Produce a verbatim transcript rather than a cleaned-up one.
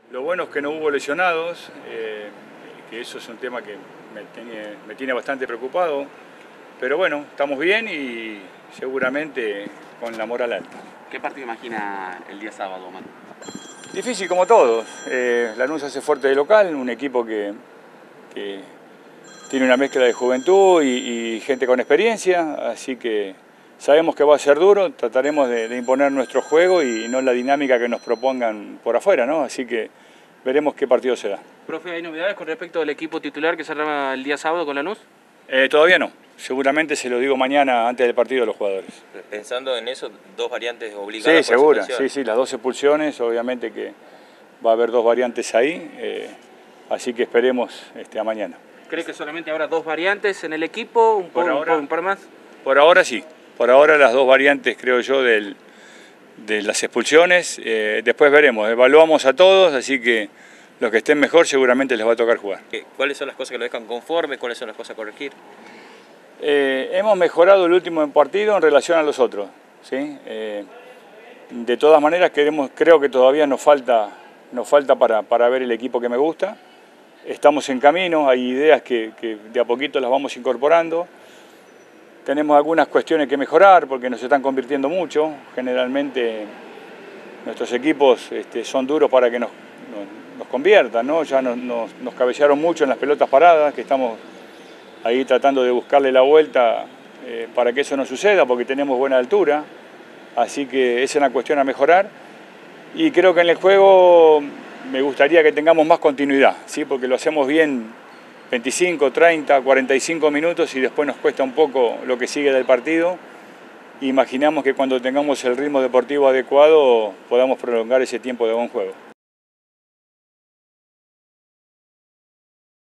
Lo bueno es que no hubo lesionados, eh, que eso es un tema que me tiene, me tiene bastante preocupado, pero bueno, estamos bien y seguramente con la moral alta. ¿Qué partido imagina el día sábado, Manu? Difícil como todos. Eh, Lanús hace fuerte de local, un equipo que, que tiene una mezcla de juventud y, y gente con experiencia, así que sabemos que va a ser duro, trataremos de, de imponer nuestro juego y no la dinámica que nos propongan por afuera, ¿no? Así que veremos qué partido se da. Profe, ¿hay novedades con respecto al equipo titular que cerraba el día sábado con Lanús? Eh, todavía no, seguramente se lo digo mañana antes del partido a los jugadores. Pensando en eso, dos variantes obligadas. Sí, segura, sí, sí, las dos expulsiones, obviamente que va a haber dos variantes ahí, eh, así que esperemos este, a mañana. ¿Cree que solamente habrá dos variantes en el equipo, un, por po, ahora, un par más? Por ahora sí, por ahora las dos variantes creo yo del, de las expulsiones, eh, después veremos, evaluamos a todos, así que los que estén mejor seguramente les va a tocar jugar. ¿Cuáles son las cosas que lo dejan conforme? ¿Cuáles son las cosas a corregir? Eh, hemos mejorado el último partido en relación a los otros, ¿sí? Eh, de todas maneras queremos, creo que todavía nos falta, nos falta para, para ver el equipo que me gusta. Estamos en camino, hay ideas que, que de a poquito las vamos incorporando. Tenemos algunas cuestiones que mejorar porque nos están convirtiendo mucho. Generalmente nuestros equipos este, son duros para que nos, nos, nos conviertan, ¿no? Ya nos, nos, nos cabecearon mucho en las pelotas paradas, que estamos ahí tratando de buscarle la vuelta eh, para que eso no suceda, porque tenemos buena altura. Así que esa es una cuestión a mejorar. Y creo que en el juego me gustaría que tengamos más continuidad, ¿sí? Porque lo hacemos bien veinticinco, treinta, cuarenta y cinco minutos y después nos cuesta un poco lo que sigue del partido. Imaginamos que cuando tengamos el ritmo deportivo adecuado podamos prolongar ese tiempo de buen juego.